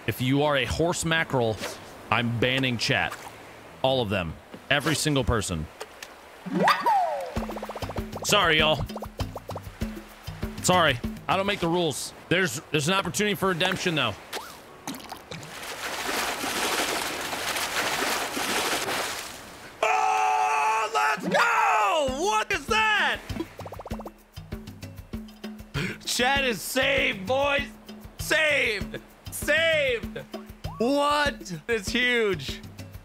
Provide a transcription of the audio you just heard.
If you are a horse mackerel, I'm banning chat. All of them. Every single person. Sorry, y'all. Sorry. I don't make the rules. There's an opportunity for redemption, though. Oh, let's go! What is that? Chat is saved, boys. Saved. Saved. What? It's huge.